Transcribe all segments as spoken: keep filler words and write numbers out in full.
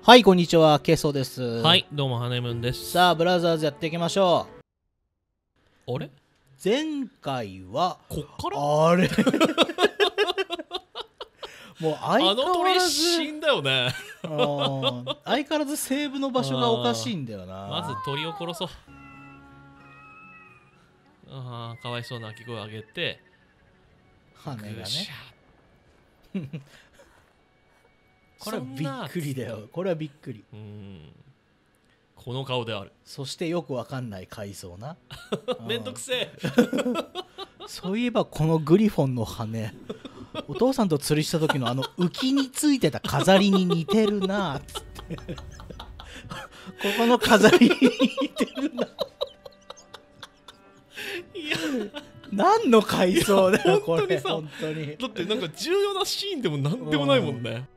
はい、こんにちは、ケイソウです。 はい、どうもハネムーンです。 さあ、ブラザーズやっていきましょあれう。前回はこっからあれもう相変わらずあの鳥死んだよね相変わらずセーブの場所がおかしいんだよな。 まず鳥を殺そう。ああ、かわいそうな鳴き声を上げて羽がねこれはびっくりだよ。これはびっくり。 うん、この顔である。 そしてよくわかんない階層なめんどくせえそういえばこのグリフォンの羽お父さんと釣りした時のあの浮きについてた飾りに似てるなっつってここの飾りに似てるないや何の階層だよこれ。本当にだってなんか重要なシーンでもなんでもないもんね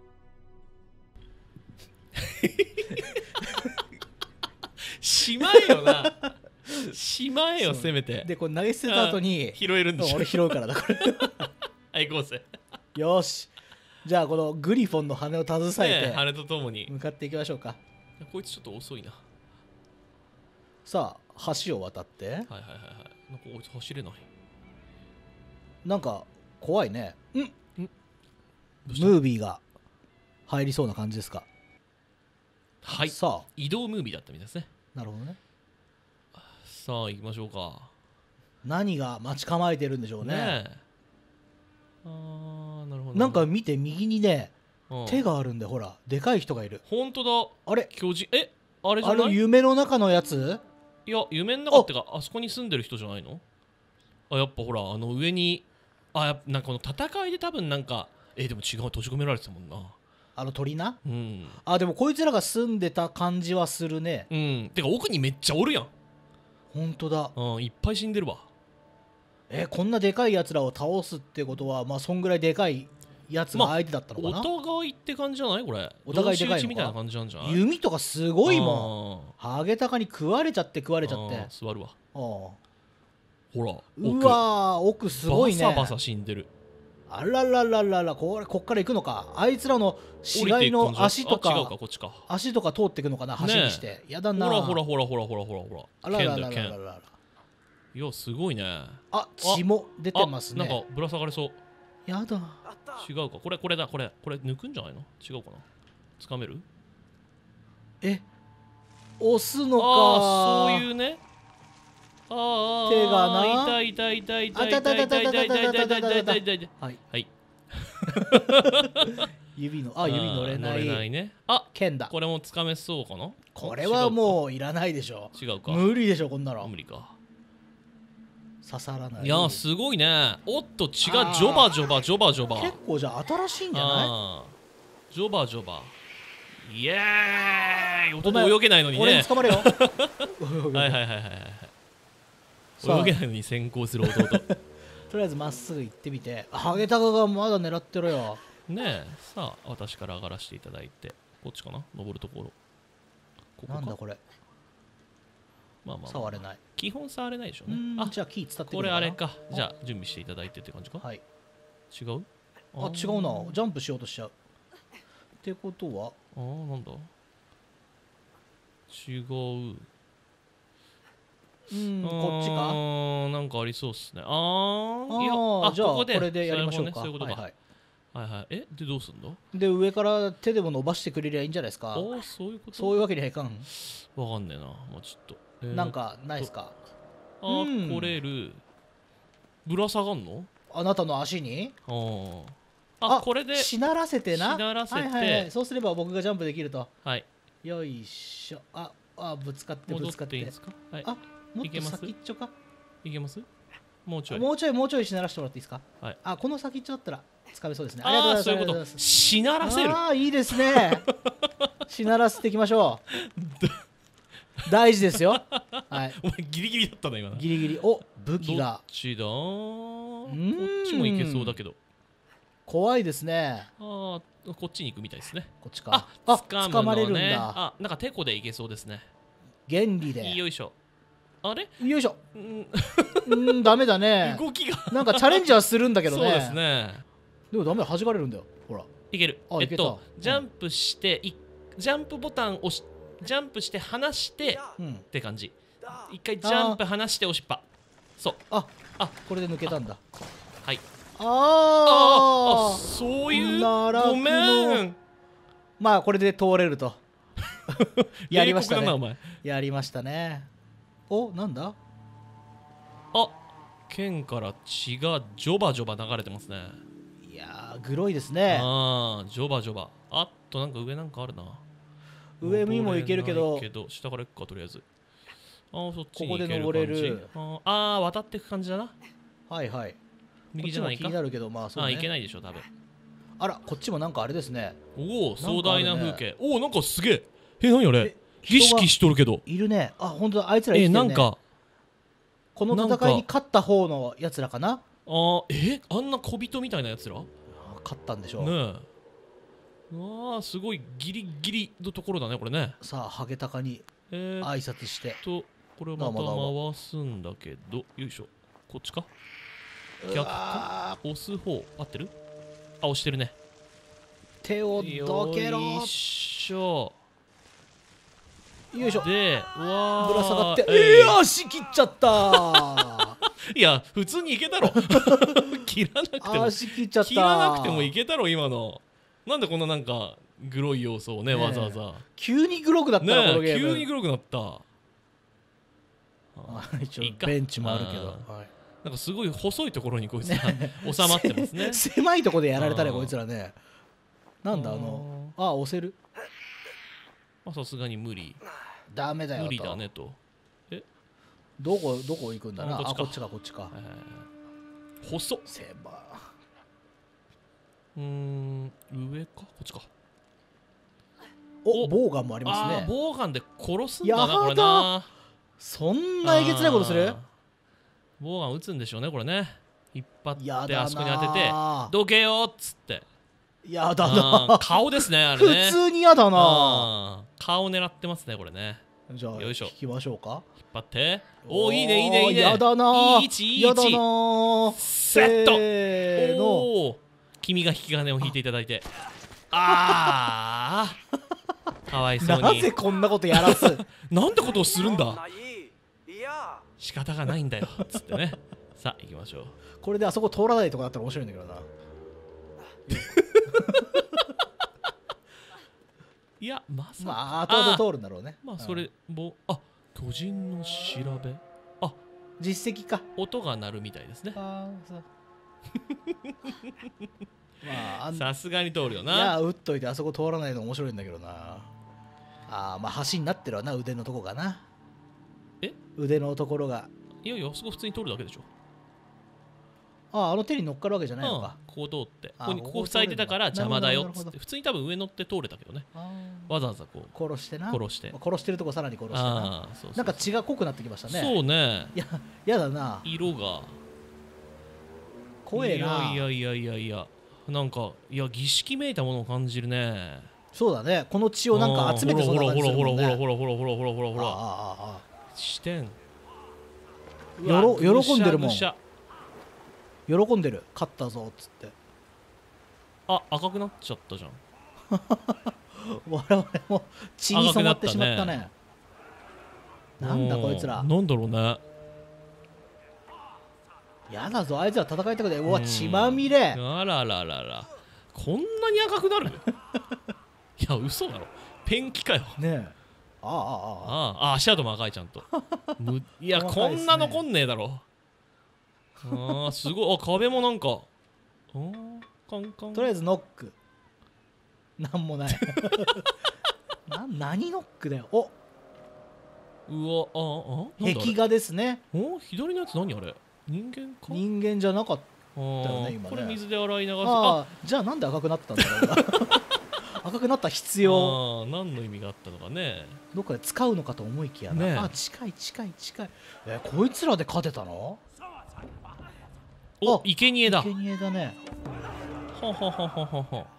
しまえよなしまえよせめて。 でこれ投げ捨てた後に拾えるんでしょ。 俺拾うからだこれはい行こうぜよし、じゃあこのグリフォンの羽を携えて、 ね、羽とともに向かっていきましょうか。 こいつちょっと遅いな。 さあ橋を渡って。はいはいはいはい。なんかこいつ走れない。 なんか怖いね。んんムービーが入りそうな感じですか。 はい。さあ移動ムービーだったみたいですね。 なるほどね。 さあ行きましょうか。 何が待ち構えてるんでしょうね。ねえ、 あーなるほど。 なんか見て右にね、うん、手があるんでほらでかい人がいる。 本当だ。あれ巨人、えあれじゃない？ あれ夢の中のやつ？ いや夢の中ってか あ, あそこに住んでる人じゃないの？あやっぱほらあの上にあやっぱなんかこの戦いで多分なんかえでも違う閉じ込められてたもんな。あの鳥な、 うん、 あでもこいつらが住んでた感じはするね。 うんてか奥にめっちゃおるやん。 ほんとだ、 うん、いっぱい死んでるわ。 えこんなでかいやつらを倒すってことはまあそんぐらいでかいやつが相手だったのかな、 まあ、お互いって感じじゃないこれ。 お互いでかいのかみたいな感じなんじゃない？ 弓とかすごいもん。ハゲタカに食われちゃって食われちゃって座るわ。 あほらうわー奥すごいね。 バサバサ死んでる。 あらららららこれこっから行くのか。あいつらの死骸の足とか足とか通っていくのかな橋にして、ね、やだな。 ほらほらほらほらほらほらほらあらららららら。 いやすごいね。 あ血も出てますね。 なんかぶら下がれそう。 やだ違うかこれこれだこれこれ抜くんじゃないの？違うかな。掴める？ え押すのか。 あそういうね。ああ手がな痛い痛い痛い痛い痛い痛い痛い痛い痛い痛い痛い痛い。はいはい指のあ指乗れない。乗れないね。あ剣だ。 これも掴めそうかな。 これはもういらないでしょ。 違うか。 無理でしょこんなの。 無理か。 刺さらない。 いやすごいね。おっと血がジョバジョバジョバジョバ。 結構じゃあ新しいんじゃない？ ジョバジョバ。イエーイ。男泳げないのにね。 俺に捕まれよ。はいはいはいはいはい。泳げないのに先行する弟。 とりあえずまっすぐ行ってみて。ハゲタカがまだ狙ってるよ。 ねえさあ私から上がらせていただいてこっちかな登るところ。 ここなんだこれ。 まあまあ、まあ、 触れない。 基本触れないでしょうね。 あじゃあキー伝ってこれあれか。じゃあ準備していただいてって感じか。 はい。 違う？ あ違うな。ジャンプしようとしちゃう。ってことはああなんだ違う。 うんこっちか。 なんかありそうっすね。ああいやあじゃあこれでやりましょうか。 そういうことか。はいはい。えでどうすんだ？ で上から手でも伸ばしてくれりゃいいんじゃないですか。 あそういうこと。 そういうわけにはいかん。 わかんねえな。もうちょっとなんかないですか。 あ来れる。ぶら下がんの？ あなたの足に？ あこれでしならせてな。 しならせてそうすれば僕がジャンプできると。 はい。 よいしょ。ああぶつかってぶつかって。あもっと先っちょか。 いけます？もうちょいもうちょいもうちょいしならしてもらっていいですか。 はい。 あこの先っちょだったら掴めそうですね。 ありがとうございます。そういうこと。しならせる。 ああいいですね。しならせていきましょう。大事ですよ。はい。 お前ギリギリだったの今。 ギリギリ。お武器が。 どっちだ？こっちもいけそうだけど。 怖いですね。 ああこっちに行くみたいですね。 こっちか。 あ掴まれるんだ。 あなんかテコでいけそうですね。 原理で。 よいしょ。あれ？ よいしょ。うんダメだね。 動きがなんかチャレンジはするんだけどね。 そうですね。 でもダメ弾かれるんだよ。ほら。 いける。えっとジャンプしてジャンプボタン押しジャンプして離してうんって感じ。一回ジャンプ離して押しっぱ。そう。 ああこれで抜けたんだ。 はい。 ああああそういう奈落のごめん。 まあこれで通れるとやりました冷酷だなおね。 前。 やりましたね。おなんだ。 あ剣から血がジョバジョバ流れてますね。 いやーグロいですね。 ああジョバジョバ。あっとなんか上なんかあるな。 上にも行けるけど登れないけど下から行くかとりあえず。ああそっちにここで行ける登れ感じ。 る。 あーあー渡っていく感じだな。 はいはい。 右じゃないか。 こっちも気になるけどまあそうね。 あ行けないでしょ多分。 あらこっちもなんかあれですね。 おおなんかあるね壮大な風景。おおなんかすげえ。え何あれえ儀人が式しとるけど。 いるね。あ本当だあいつら生きえてるね。 なんかこの戦いに勝った方のやつらかな。 あーえあんな小人みたいなやつらねあ勝ったんでしょう。 え。うわあすごいギリギリのところだねこれね。 さあハゲタカにえー、っ挨拶して。 とこれをまたどうもどうも回すんだけどよいしょこっちかう逆わ押す方合ってるあ押してるね。 ー手をどけろ。 よいしょよいしょ。 でうわーぶら下がって。 えいえー、足切っちゃったいや普通にいけたろ切らなくても足切っちゃった。 切らなくてもいけたろ今の。なんでこんななんかグロい要素をねねえわざわざ急にグロくなったな、このねゲーム。 え急にグロくなった。 あ一応いいかベンチもあるけど、 あはいなんかすごい細いところにこいつら収まってますね。 せ狭いとこでやられたねあーこいつらね。なんだあのあ押せる。 まあさすがに無理ダメだよと。 無理だねと。 どこどこ行くんだな。 あこっちかあこっちかこっちか。 えー細っ。 狭うーん上かこっちか。 おおボウガンもありますああーね。 ボウガンで殺すんだなやだこれな。 そんなえげつないことする。 あーボウガン撃つんでしょうねこれね。引っ張やだなってあそこに当ててどけよっつってやだあなー顔ですねあれ普ね。 通にやだな。 あー顔狙ってますねこれね。 じゃあよいしょ引きましょうか。 引っ張っておおいいねいいねいいね。 やだないい位置いい位やだ置なセットせーの。 おお君が引き金を引いていただいてああかわいそうなにぜこんなことやらす。 なんてことをするんだ仕方がないんだよつってね。さあ行きましょう。 これであそこ通らないとこだったら面白いんだけどな。 いやまさかまあ後々通るんだろうね。 まあそうんれぼあ巨人の調べあ実績か。 音が鳴るみたいですね。 あーさまああんさすがに通るよいな。 や打っといてあそこ通らないの面白いんだけどな。あーまあ橋になってるわな腕のとこがな。 え腕のところが。 いやいやそこ普通に通るだけでしょ。 あああの手に乗っかるわけじゃないのうんか。 ここ通ってあここにここここ通れる塞いでたから邪魔だよっなるほどなるほどつって普通に多分上乗って通れたけどね。 あわざわざこうー殺してな。 殺して殺してるとこさらに殺してな。 ああそうそうなんか血が濃くなってきましたね。 そうねいややだな。 色が怖えな。 いやいやいやいやいやなんかいや儀式めいたものを感じるね。 そうだね。この血をなんか集めてそうな感じするもんね。 ほらほらほらほらほらほらほらほらほらあああああ視点よろうわ喜んでるもんぐしゃぐしゃあ喜んでる。勝ったぞっつって。 あ赤くなっちゃったじゃん。 我々も血に染まってしまったね。なんだこいつらうん。なんだろうね。 やだぞあいつら戦いたくて。うわうん血まみれ。 あららららこんなに赤くなるいや嘘だろペンキかよ。 ねえ。ああああああ。 ああ足跡も赤いちゃんとむいや、こ細かいっすねんな残んねえだろ。ああすごい。あ壁もなんかあーカンカンとりあえずノック。なんもない。な何ノックだよ。おうわああなんだあれ壁画ですね。 お左のやつ何あれ人間か人間じゃなかった。 あーよね今ねこれ水で洗い流すああじゃあなんで赤くなったんだろうな。赤くなった必要。 あー何の意味があったのかね。 どっかで使うのかと思いきやな。 ねえあ近い近い近い。えこいつらで勝てたの？ おあ生贄だ。 生贄だね。 はははははは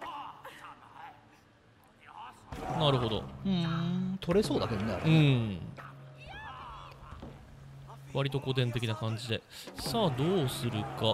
なるほど。 うーん取れそうだけどねあうれ。 ん割と古典的な感じで。さあどうするか。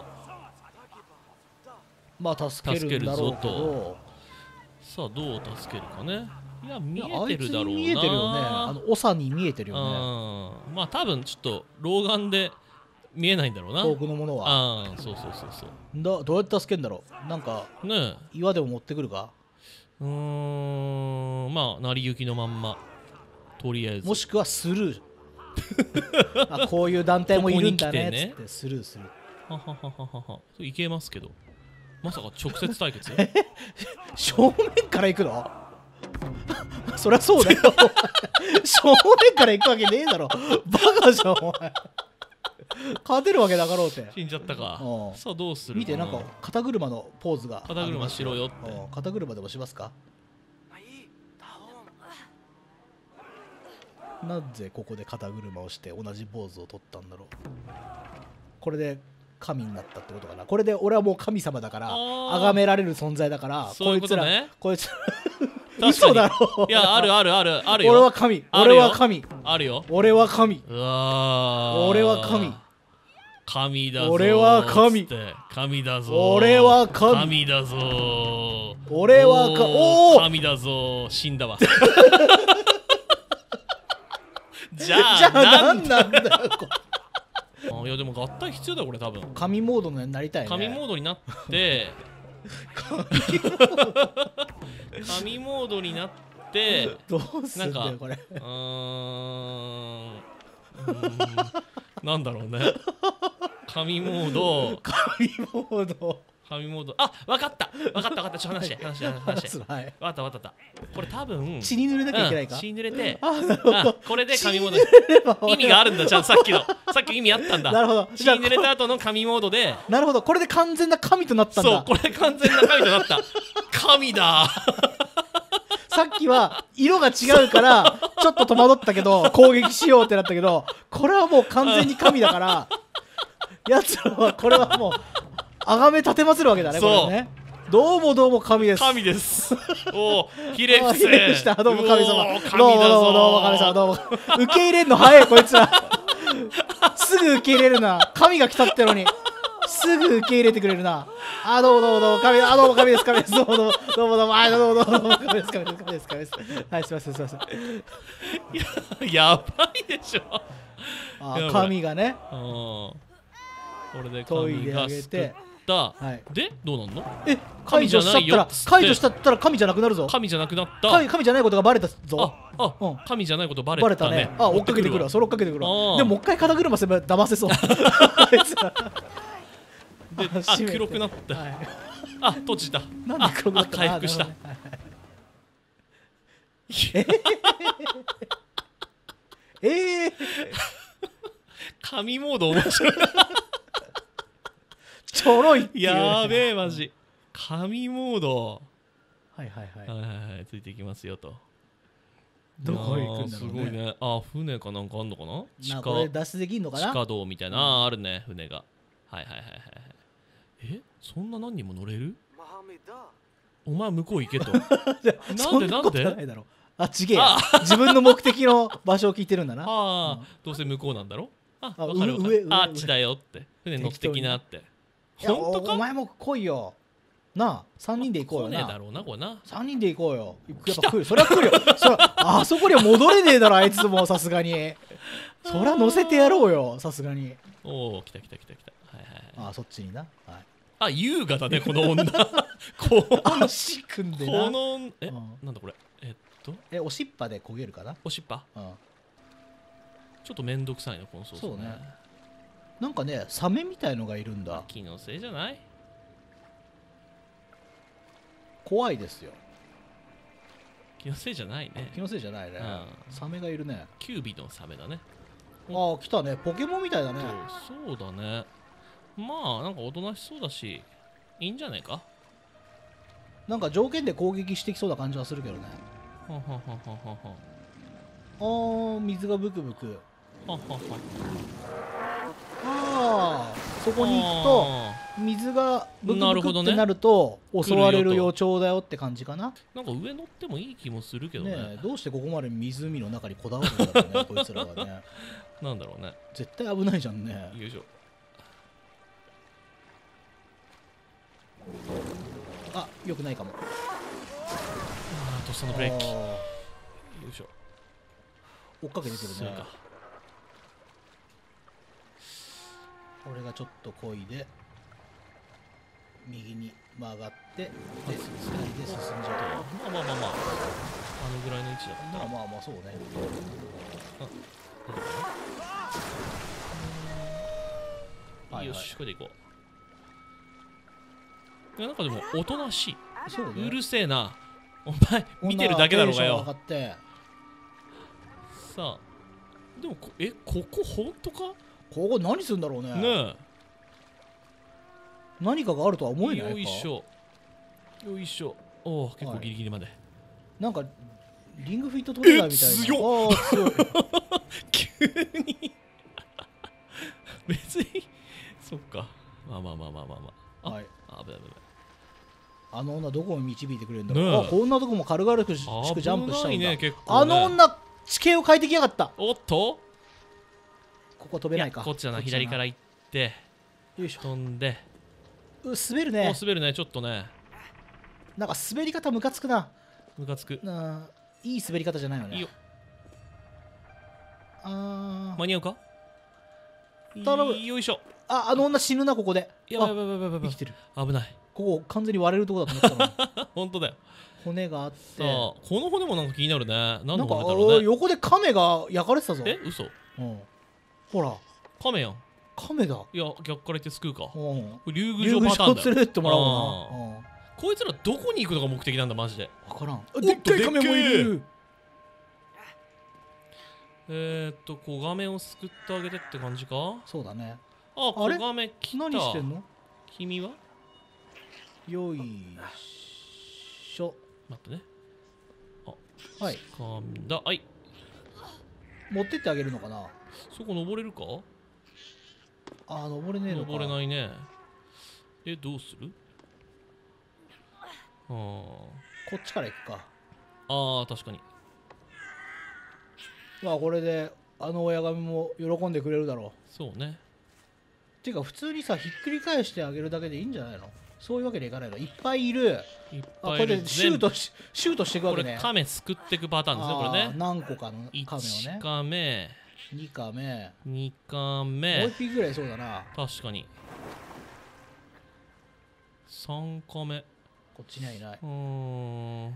まあ助けるんだろうけ助けるぞど。 さあどう助けるかね。 いや見えあいつてるだろうな。 に見えてるよね。あの長に見えてるよね。 うんまあ多分ちょっと老眼で見えないんだろうな。 遠くのものは。 ああそうそうそうそう。 だどうやって助けんだろう。なんかねえ岩でも持ってくるか。 うーんまあ成り行きのまんまとりあえず。 もしくはスルー。あこういう団体もいるんだねっここに来てねつってスルーする。 ははははははそれいけますけどまさか直接対決正面から行くの？そりゃそうだよ。正面から行くわけねえだろ。バカじゃんお前。勝てるわけなかろうって。 死んじゃったかうんさあどうする見てなんか肩車のポーズが。 肩車しろよってうん肩車でもしますか。なぜここで肩車をして同じポーズを取ったんだろう。これで神になったってことかな。これで俺はもう神様だからあー崇められる存在だからそういうことねこいつらこいつら確かに嘘だろ。 いやあるあるあるあるよ俺は神あるよ俺は神あるよ俺は神うわー俺は神神だぞー俺は神つって神だぞー俺は神神だぞー俺はかおー神だぞー死んだわじゃあじゃあなん何なんだよこあいやでも合体必要だよこれ多分神モードになりたいね。 神モードになって神モードになってどうすんだなんかよこれ。 うーんうーんなんだろうね神モード神モード。 神モードあわかったわかったわかったちょっと話して話して話してはいわかったわかったわかったこれ多分血に濡れなきゃいけないか。 うん血に濡れてあなるほあど。 これで神モード血に濡れれば意味があるんだちゃんとさっきのさっき意味あったんだなるほど。 血に濡れた後の神モードでなるほど。これで完全な神となったんだ。 そうこれ完全な神となった神ださっきは色が違うからちょっと戸惑ったけど攻撃しようってなったけどこれはもう完全に神だからやつらはこれはもう崇め立てまつるわけだね。 そうこれね。どうもどうも神です。 神ですおおひれあ伏せひれ伏したどうも神様。 うおーどう神だぞもどうもどうも神様どうも。受け入れんの早いこいつら。すぐ受け入れるな。神が来たってのにすぐ受け入れてくれるな。あどうもどうもどうも神あどうも神です神ですどうもどうもどうもどうもあどうもどうもどうも神です神です神です神です。はいすいませんすいません。 ややばいでしょあやばい神がねうんこれで研いであ神が救げてったはい。 でどうなんのえ解除しちゃ神じゃないよったらっつって解除しちゃったら神じゃなくなるぞ。 神じゃなくなった神神じゃないことがバレたぞ。 ああ、 うん神じゃないことバレバレたねたね。 あ追っかけてくるわそれ追っかけてくるあわ。 ーでももう一回肩車すれば騙せそう。あいつらであ閉めて黒くなったはいあ閉じたなんで黒くなったあ回復したあなるほどねはいええ神モード面白いちょろいっていうやべえマジ神モードはいはいはいはいはいはいついていきますよとどこへ行くんだろうね。 あーすごいねあ船かなんかあんのかな地な下これ脱出できんのかな。 地下道みたいな、あーあるね船がはいはいはいはいはいえそんな何人も乗れるお前向こう行けとなんでなんそことなでいだろう。あちげえやあ自分の目的の場所を聞いてるんだな。 ああ、どうせ向こうなんだろああわかるわか上上るああっちだよって船乗ってきなっていや本当かおお前も来いよなあさんにんで行こうよな。 来ねえだろうなこれなさんにんで行こうよ。やっぱ来るそりゃ来るよ。そりゃあそこには戻れねえだろあいつもさすがに。そりゃ乗せてやろうよさすがに。 おお来た来た来た来たはいはいはいあそっちにな。はいあ優雅だねこの女こ足組んでな。 このえうんなんだこれえっとえおしっぱで焦げるかな。 おしっぱうんちょっとめんどくさいなこのソースそうねなんかねサメみたいのがいるんだ。 気のせいじゃない怖いですよ。 気のせいじゃないね気のせいじゃないね。 うんサメがいるね。 キュービのサメだねああ来たね。ポケモンみたいだね。 そうそうだねまあなんかおとなしそうだしいいんじゃないかなんか条件で攻撃してきそうな感じはするけどね。 ははははははあー水がブクブク。 はははああそこに行くとあ水がブクなるほどねブクってなると襲われる来るよ予兆だよって感じかな。 ーなんか上乗ってもいい気もするけどねねえどうしてここまで湖の中にこだわるんだろうねこいつらはね。 なんだろうね絶対危ないじゃんね。 よいしょあよくないかも。 あーとっさのブレーキあー追っかけてくるね。 そうか。 俺がちょっと漕いで右に曲がってでふたりで進んじゃまあまあまあまあ、あのぐらいの位置だったう。まら。 あまあまあそうね。 あ、 はいはいよし、これでいこう。いや、なんかでも、おとなしい。 そうね。 うるせえな。お前、見てるだけだろうがよ。 女はテンション上がってさあ、でもこ、え、ここ本当かここ何するんだろうね。 ね何かがあるとはえ。 思えないか。 よいしょ。よいしょ。おお、結構ギリギリまで。 なんかリングフィットトレーナーみたいな。 え強っあー強い急に別に、そっか。まあまあまあまあまあまあ。あ、 はい、 あ危ない危ない。 あの女どこを導いてくれるんだろう。 ねえあこんなとこも軽々しくジャンプしちゃうんだ。 危ないね、結構ね。 あの女地形を変えてきやがった。 おっとここ飛べないか。 やこっちだな、左から行って、 よいしょ。 飛んで。 う滑るおね。 滑るね、ちょっとね。 なんか滑り方ムカつくな。 ムカつく。 なあいい滑り方じゃないよね。 いいよ。 あー間に合うか頼むよいしょ。 ああの女死ぬなここで。 やばいあやばいやばいやばい生きてる。 危ない。 ここ完全に割れるとこだと思ったのに本当だよ。 骨があっさて。 あ、この骨もなんか気になるね。何のなんか骨だろうね。 横で亀が焼かれてたぞ。 え、嘘うん、ほらカメやん。 亀だ。 いや、逆から言って救うか。 うんこれ竜宮竜宮城パターンだよ。 城連れてってもらおうあな。うんこいつらどこに行くのが目的なんだ、マジで。 分からん。 とでっかい亀もいでっる。 えーっと、子亀を救ってあげてって感じか。 そうだね。 あ、子あれ亀来た。 何してんの？ 君はよいしょ。 待ってね。 はい。 掴んだ。はい。 持ってってあげるのかな。 そこ登れるかあー登れねえのか。 登れないね。え、どうするあーこっちから行くか。 あー、確かに。 まあこれであの親神も喜んでくれるだろう。 そうね。 ていうか普通にさひっくり返してあげるだけでいいんじゃないの？そういうわけにいかないの。いっぱいいる。 いっあぱいいる。 これでシュートしシュートしていくわこれけね。 亀すくっていくパターンですね、これあーね。 何個かの亀をいちね。 カメ、 にカメ。 にカもうメ一、匹ぐらいそうだな。 確かに。さんカメ。 こっちにはいない。 うーん。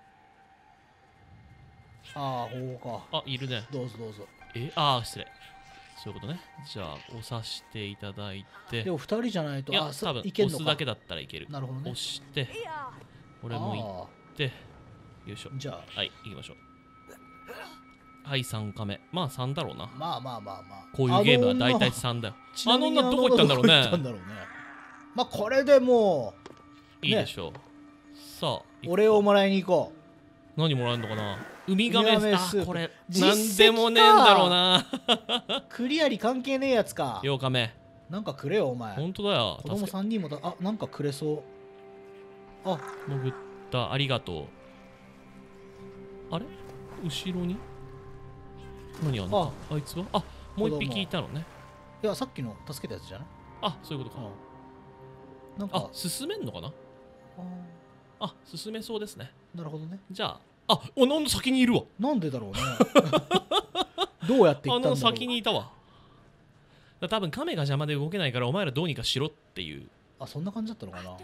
ああここか。 あ、いるね。 どうぞどうぞ。 え、ああ、失礼。そういうことね。じゃあ、押さしていただいて。 でもふたりじゃないといや、 あそ多分いけんのか。 押すだけだったらいける。 なるほどね押。して、俺も行って、よいしょ。 じゃあはい、行きましょう。はい、さんカメ。まあさんだろうな。 まあまあまあまあ。 こういうゲームは大体あさんだよ。 ちなみにあの女どこ行ったんだろうねあの女どこ行ったんだろうね。まあこれでもういいでしょう。さあ、行くか俺をもらいに行こ何もらえるのかなウミガメウミガメスープあ、これ、 実績なんでもねえんだろうな。 う。クリアリ関係ねえやつか。 ようカメ。 なんかくれよお前。 ほんとだよ。 子供助けさんにんもだ。あなんかくれそう。あ潜った。ありがとう。あれ後ろに何あんのかあいつはあ、もう一匹いたのね。 いやさっきの助けたやつじゃない？ あ、そういうことか。 うん。なんあか、 進めんのかなああ、進めそうですね。 ーなるほどね。 じゃあ、あ、お、なんだ先にいるわ。 なんでだろうね。どうやって行あのったんだろう。 先にいたわ。だ多分亀が邪魔で動けないからお前らどうにかしろっていう。 あそんな感じだったのかな。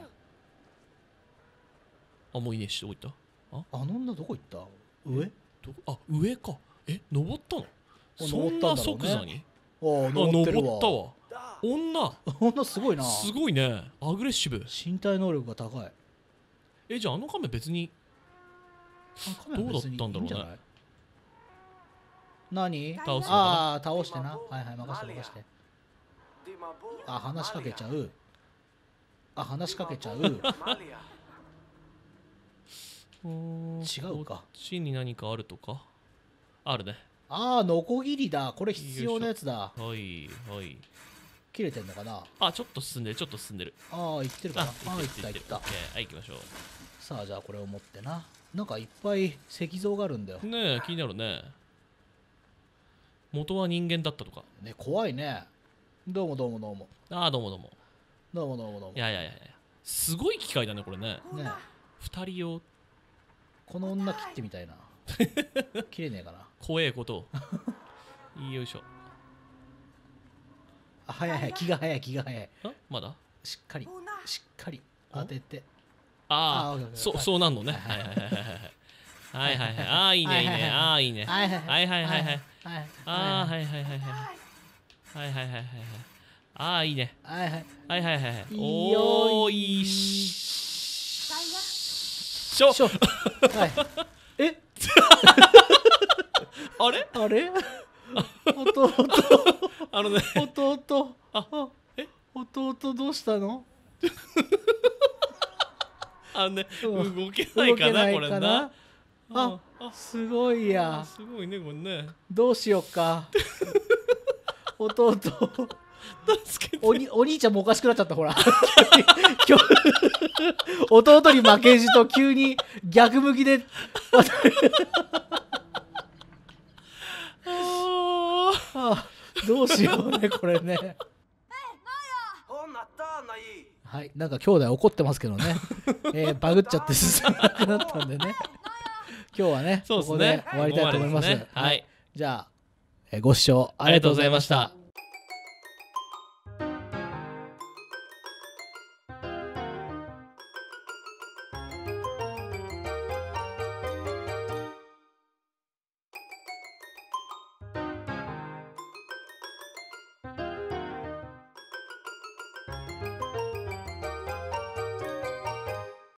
あ、もういいねしておいた。 あの女どこ行った？上？ どこあ、上か。え、登ったのそんな登ったんだろうね即座にあああ、 登ってるわ。 登ったわ。女女すごいな。 すごいね。アグレッシブ。 身体能力が高い。 え、じゃああの亀別にあカメラ別にどうだったんだろうねいいじゃない？何？ 倒すのかなああ倒してな。はいはい任して任して。あ話しかけちゃう。あ話しかけちゃう。 うーん違うかこっちに何かあるとかあるね。 ああノコギリだ。これ必要なやつだ。 はいはい。 切れてんのかな。 あ、ちょっと進んでる、ちょっと進んでる。 ああ行ってるかあ、 な。ああ行いった行ったオッ。ケーはい、行きましょさあじゃあこれを持ってな。なんかいっぱい石像があるんだよう。。ねえ、気になるね。元は人間だったとか。 ね怖いね。どうもどうもどうも。 ああ、どうもどうも。 どうもどうもどうも。 いやいやいやいや。すごい機械だね、これね。 ね二人用。 この女切ってみたいな。 切れねえかな。 怖えことをよいしょ。 あ、早い早い、気が早い気が早い。 あまだしっかりしっかり当てて。 あああーそうそうなんのね。はいはいはいはいはいはいはいはい。ああいいねいいね。ああいいね。 はいはいはいはいはいはい。 はいああはいはいはいはい。はいはいはいはいはい。ああいいね。 はいはい。 はいはいはいはい。 いいよおおいいしょ。 しょ。はい。え、 あれあれ？弟あのね弟ああえ弟どうしたの？ あのねうん動けないかなこれ動けないかな。 な。あ、すごいや。 すごいねこれね。 どうしよっか。弟助けて。 おにお兄ちゃんもおかしくなっちゃったほら。今日弟に負けじと急に逆向きでああどうしようねこれね。はい、なんか兄弟怒ってますけどね、えー、バグっちゃって進まなくなったんでね今日はねそうですねここで終わりたいと思います。 終わりですねはいじゃあ、えーご視聴ありがとうございました。